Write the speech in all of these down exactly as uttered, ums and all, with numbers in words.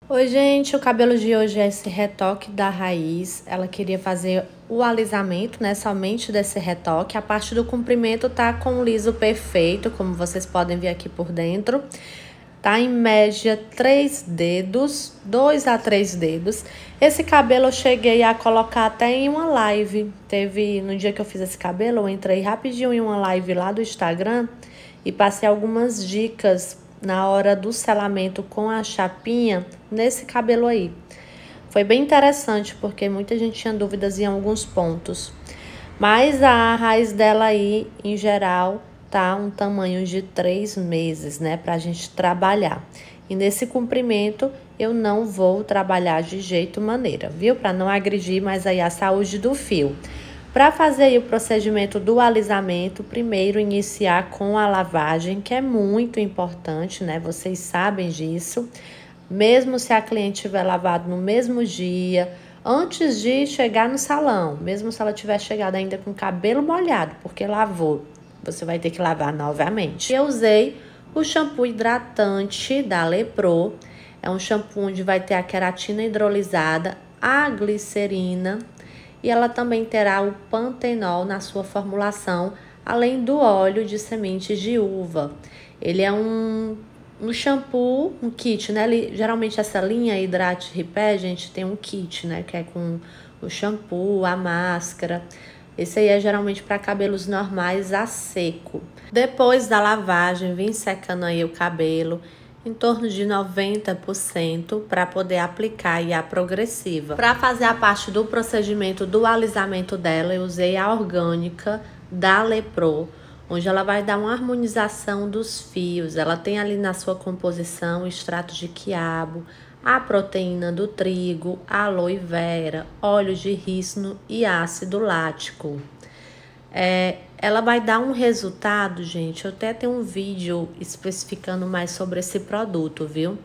Oi, gente, o cabelo de hoje é esse retoque da raiz. Ela queria fazer o alisamento, né, somente desse retoque. A parte do comprimento tá com o liso perfeito, como vocês podem ver aqui por dentro. Tá em média três dedos, dois a três dedos. Esse cabelo eu cheguei a colocar até em uma live. Teve, no dia que eu fiz esse cabelo, eu entrei rapidinho em uma live lá do Instagram e passei algumas dicas na hora do selamento com a chapinha nesse cabelo aí. Foi bem interessante porque muita gente tinha dúvidas em alguns pontos. Mas a raiz dela aí, em geral, tá um tamanho de três meses, né, pra gente trabalhar. E nesse comprimento eu não vou trabalhar de jeito maneira, viu? Para não agredir mais aí a saúde do fio. Para fazer aí o procedimento do alisamento, primeiro iniciar com a lavagem, que é muito importante, né? Vocês sabem disso. Mesmo se a cliente tiver lavado no mesmo dia, antes de chegar no salão, mesmo se ela tiver chegado ainda com o cabelo molhado, porque lavou, você vai ter que lavar novamente. Eu usei o shampoo hidratante da Lepro. É um shampoo onde vai ter a queratina hidrolisada, a glicerina, e ela também terá o pantenol na sua formulação, além do óleo de sementes de uva. Ele é um, um shampoo, um kit, né? Ele, geralmente essa linha Hidrate Repair, gente, tem um kit, né? Que é com o shampoo, a máscara. Esse aí é geralmente para cabelos normais a seco. Depois da lavagem, vem secando aí o cabelo em torno de noventa por cento para poder aplicar aí a progressiva. Para fazer a parte do procedimento do alisamento dela, eu usei a orgânica da Lepro, onde ela vai dar uma harmonização dos fios. Ela tem ali na sua composição extrato de quiabo, a proteína do trigo, aloe vera, óleo de rícino e ácido lático. É, ela vai dar um resultado, gente, eu até tenho um vídeo especificando mais sobre esse produto, viu?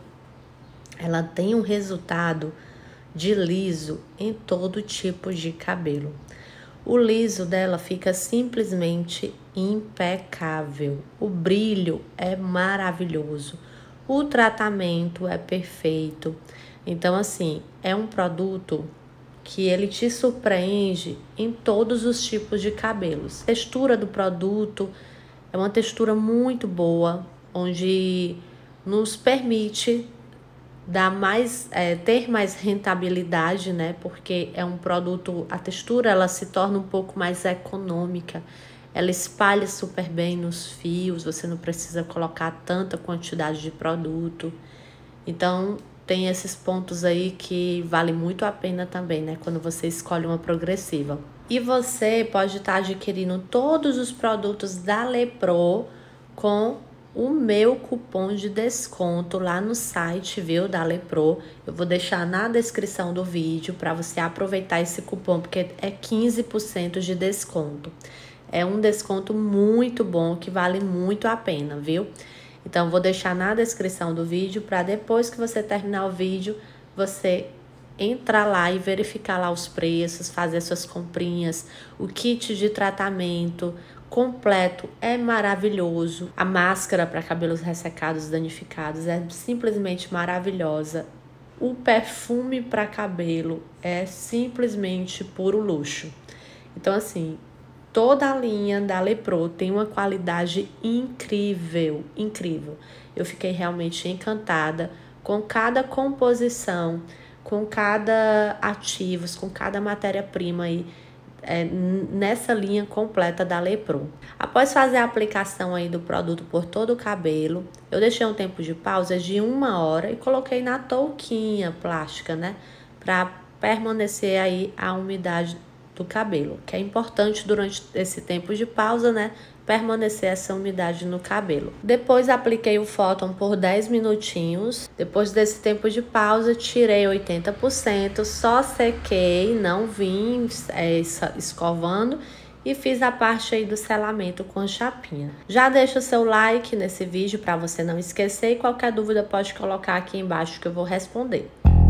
Ela tem um resultado de liso em todo tipo de cabelo. O liso dela fica simplesmente impecável. O brilho é maravilhoso. O tratamento é perfeito. Então, assim, é um produto que ele te surpreende em todos os tipos de cabelos. A textura do produto é uma textura muito boa, onde nos permite dar mais, é, ter mais rentabilidade, né? Porque é um produto, a textura ela se torna um pouco mais econômica. Ela espalha super bem nos fios, você não precisa colocar tanta quantidade de produto. Então, tem esses pontos aí que vale muito a pena também, né? Quando você escolhe uma progressiva. E você pode estar adquirindo todos os produtos da Lepro com o meu cupom de desconto lá no site, viu? Da Lepro. Eu vou deixar na descrição do vídeo para você aproveitar esse cupom, porque é quinze por cento de desconto. É um desconto muito bom, que vale muito a pena, viu? Então, vou deixar na descrição do vídeo para depois que você terminar o vídeo, você entrar lá e verificar lá os preços, fazer suas comprinhas. O kit de tratamento completo é maravilhoso. A máscara para cabelos ressecados, danificados é simplesmente maravilhosa. O perfume para cabelo é simplesmente puro luxo. Então, assim, toda a linha da Lepro tem uma qualidade incrível, incrível. Eu fiquei realmente encantada com cada composição, com cada ativos, com cada matéria-prima aí, é, nessa linha completa da Lepro. Após fazer a aplicação aí do produto por todo o cabelo, eu deixei um tempo de pausa de uma hora e coloquei na touquinha plástica, né? Para permanecer aí a umidade do cabelo, que é importante durante esse tempo de pausa, né? Permanecer essa umidade no cabelo. Depois apliquei o Photon por dez minutinhos. Depois desse tempo de pausa, tirei oitenta por cento, só sequei, não vim é, escovando e fiz a parte aí do selamento com a chapinha. Já deixa o seu like nesse vídeo para você não esquecer e qualquer dúvida pode colocar aqui embaixo que eu vou responder.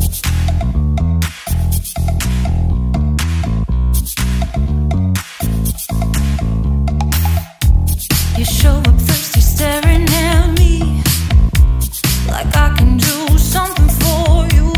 You show up thirsty, staring at me like I can do something for you.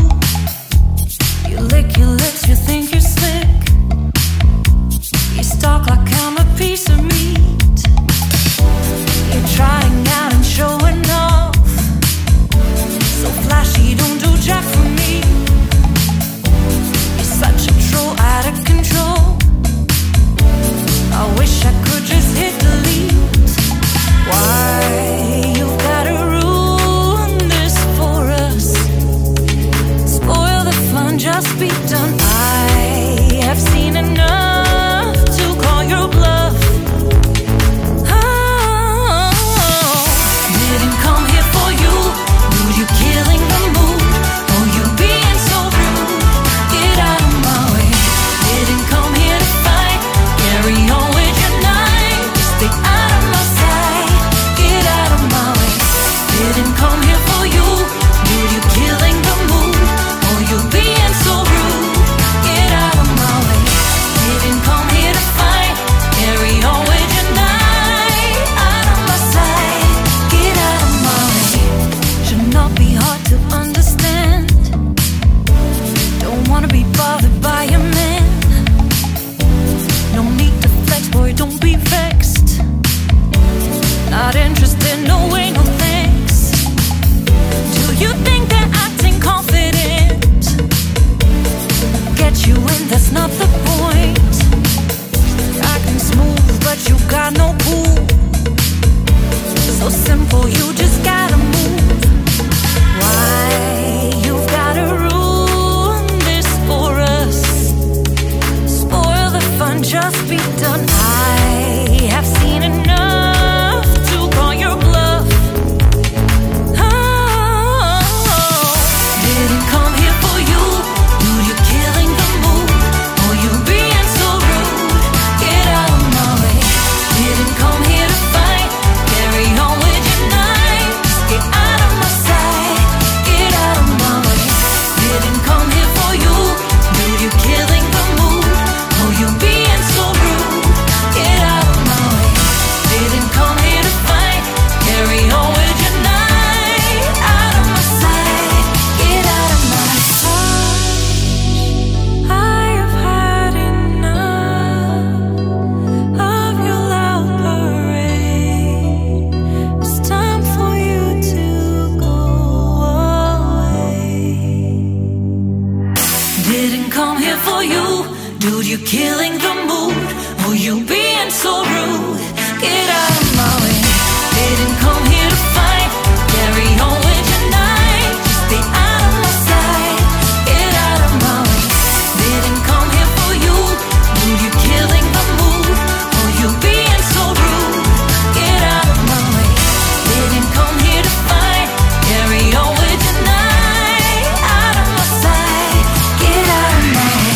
come here for you. Dude, you're killing the mood. Oh, you being so rude. Get out of my way. Didn't come here to fight. Carry on with your night. Just stay out of my sight. Get out of my way. Didn't come here for you. Dude, you're killing the mood. Oh, you being so rude. Get out of my way. Didn't come here to fight. Carry on with your night. Out of my sight. Get out of my way.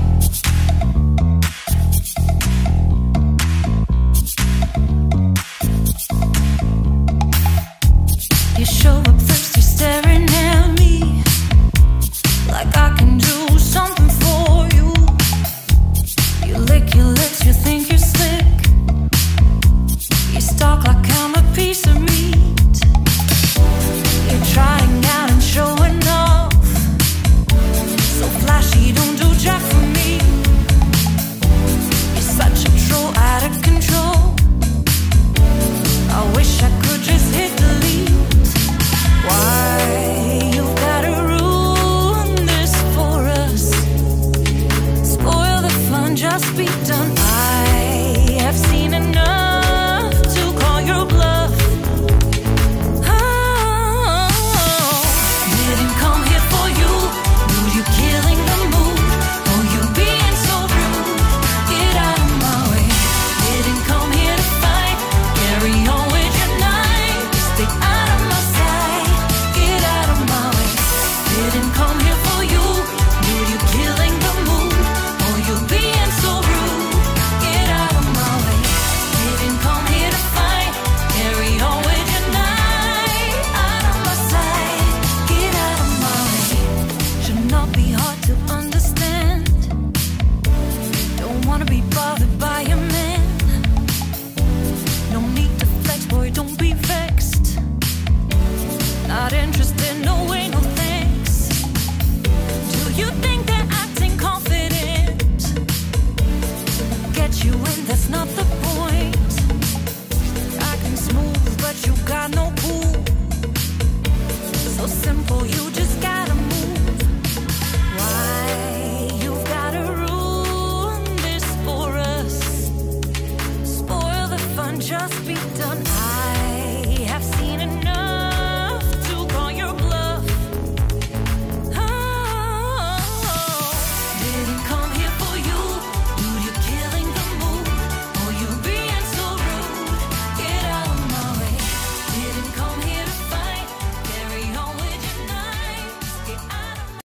You show up thirsty, staring at me like I can do something for you. You lick your lips, you think you're slick. You stalk like I'm a piece of meat. You're trying out and showing off. So flashy, don't do jack for me. You're such a troll, out of control. I wish I could just hit delete. Why you gotta ruin this for us? Spoil the fun, just be done. I have seen enough to call your bluff. Oh, didn't come here for you. Dude, you're killing the mood. Oh, you being so rude. Get out of my way. Didn't come here to fight. Carry on with your night. Stay out of my sight. Get out of my way. Didn't come here for you. Dude, you're killing the mood. Oh, you being so rude. Get out of my way. Didn't come here to fight. Carry on with your night. Out of my sight. Get out of my way. Should not be hard to understand. Don't wanna be bothered by a man. No need to flex, boy, don't be vexed. Not interested, no way, no thanks. Do you think they're acting confident? Get you in, that's not the point. Acting smooth, but you got no cool. So simple, you just gotta move. Why you've gotta ruin this for us? Spoil the fun, just be done. I